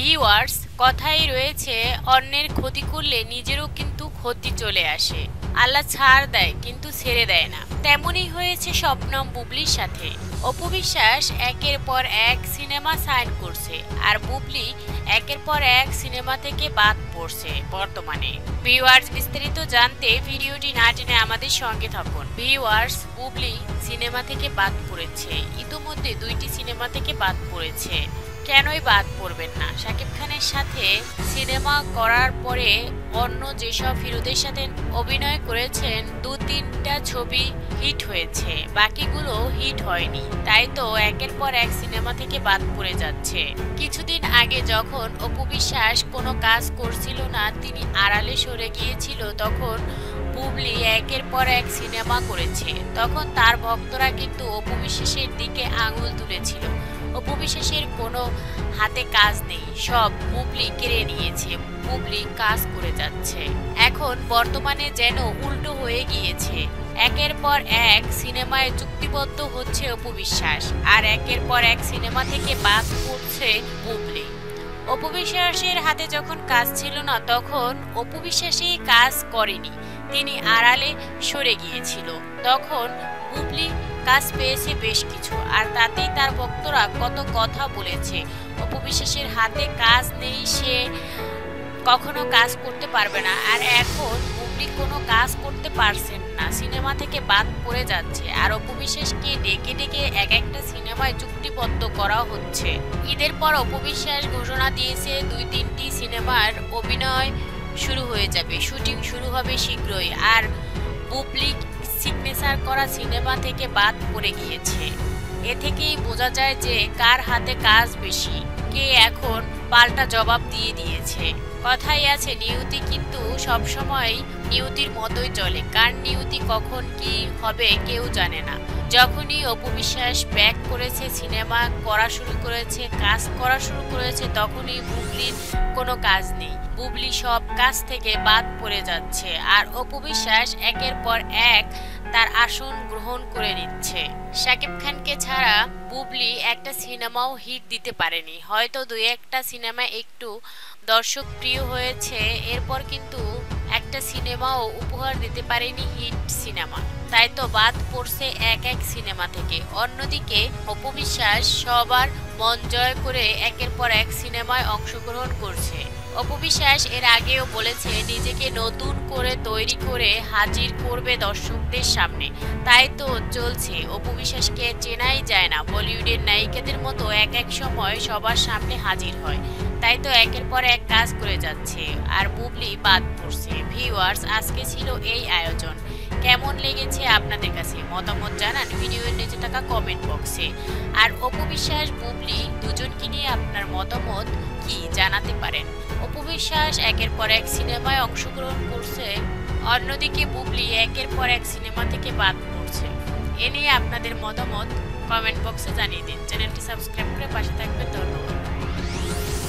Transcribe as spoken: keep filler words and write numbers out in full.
Viewers, কথাই রয়েছে অন্যের ক্ষতি করলে নিজেরও কিন্তু ক্ষতি চলে আসে। আল্লাহ ছাড় দেয় কিন্তু ছেড়ে দেয় না। তেমনই হয়েছে শবনম বুবলির সাথে। অপু বিশ্বাস একের পর এক সিনেমা সাইন করছে আর বুবলি একের পর এক সিনেমা থেকে বাদ পড়ছে বর্তমানে। ভিউয়ার্স, বিস্তারিত জানতে ভিডিওটি না টেনে আমাদের সঙ্গে থাকুন। ভিউয়ার্স, বুবলি সিনেমা থেকে বাদ পড়েছে। ইতোমধ্যে দুইটি সিনেমা থেকে বাদ পড়েছে। কেনই বাদ পড়বেন না? শাকিব খানের সাথে সিনেমা করার পরে অন্য যেসব হিরোদের সাথে অভিনয় করেছেন দু তিনটা ছবি হিট হয়েছে, বাকিগুলো হিট হয়নি। তাই তো একের পর এক সিনেমা থেকে বাদ পড়ে যাচ্ছে। কিছুদিন আগে যখন অপু বিশ্বাস কোনো কাজ করছিল না, তিনি আড়ালে সরে গিয়েছিল, তখন বুবলি একের পর এক সিনেমা করেছে। তখন তার ভক্তরা কিন্তু অপু বিশ্বাসের দিকে আঙুল তুলেছিল। অপু বিশ্বাসের কোনো হাতে কাজ নেই, সব বুবলি কেড়ে নিয়েছে, বুবলি কাজ করে যাচ্ছে। এখন বর্তমানে যেন উল্টো হয়ে গিয়েছে। একের পর এক সিনেমায় চুক্তিবদ্ধ হচ্ছে অপু বিশ্বাস আর একের পর এক সিনেমা থেকে বাদ পড়ছে বুবলি। অপু বিশ্বাসের হাতে যখন কাজ ছিল না, তখন অপু বিশ্বাসই কাজ করেনি, তিনি আড়ালে সরে গিয়েছিল। তখন বুবলি কাজ পেয়েছে বেশ কিছু, আর তাতেই তার ভক্তরা কত কথা বলেছে। অপু বিশ্বাসের হাতে কাজ নেই, সে কখনো কাজ করতে পারবে না। আর এখন বুবলি কোনো কাজ করতে পারছেন না, সিনেমা থেকে বাদ পড়ে যাচ্ছে। আর অপু বিশ্বাসকে ডেকে ডেকে এক একটা সিনেমায় চুক্তিবদ্ধ করা হচ্ছে। ঈদের পর অপু বিশ্বাস ঘোষণা দিয়েছে দুই তিনটি সিনেমার অভিনয় শুরু হয়ে যাবে, শুটিং শুরু হবে শীঘ্রই। আর বুবলি সিগনেচার করা সিনেমা থেকে বাদ পড়ে গিয়েছে। এ থেকেই বোঝা যায় যে কার হাতে কাজ বেশি, কে এখন পাল্টা জবাব দিয়ে দিয়েছে। কথাই আছে, নিয়তি কিন্তু সবসময় নিয়তির মতোই চলে। কার নিয়তি কখন কি হবে কেউ জানে না। যখনই অপু বিশ্বাস ব্যাক করেছে, সিনেমা করা শুরু করেছে, কাজ করা শুরু করেছে, তখনই বুবলির কোনো কাজ নেই, বুবলি সব কাজ থেকে বাদ পড়ে যাচ্ছে। আর অপু বিশ্বাস একের পর এক তার আসন গ্রহণ করে নিচ্ছে। শাকিব খানকে ছাড়া বুবলি একটা সিনেমাও হিট দিতে পারেনি, হয়তো দুই একটা সিনেমা একটু দর্শক প্রিয় হয়েছে, এরপর কিন্তু একটা সিনেমাও উপহার দিতে পারেনি হিট সিনেমা। তাই তো বাদ পড়ছে এক এক সিনেমা থেকে। অন্যদিকে অপু বিশ্বাস সবার মন জয় করে একের পর এক সিনেমায় অংশগ্রহণ করছে। অপু বিশ্বাস এর আগেও বলেছে নিজেকে নতুন করে তৈরি করে হাজির করবে দর্শকদের সামনে। তাই তো চলছে, অপু বিশ্বাসকে চেনাই যায় না, বলিউডের নায়িকাদের মতো এক এক সময় সবার সামনে হাজির হয়। তাই তো একের পর এক কাজ করে যাচ্ছে আর বুবলি বাদ পড়ছে। ভিউয়ার্স, আজকে ছিল এই আয়োজন। কেমন লেগেছে আপনাদের কাছে? মতামত জানান ভিডিওর নিচে থাকা কমেন্ট বক্সে। আর অপু বিশ্বাস বুবলি দুজনকে নিয়ে আপনার মতামত কি জানাতে পারেন। অপু বিশ্বাস একের পর এক সিনেমায় অংশগ্রহণ করছে, অন্যদিকে বুবলি একের পর এক সিনেমা থেকে বাদ পড়ছে। এ নিয়ে আপনাদের মতামত কমেন্ট বক্সে জানিয়ে দিন। চ্যানেলটি সাবস্ক্রাইব করে পাশে থাকবেন। ধন্যবাদ।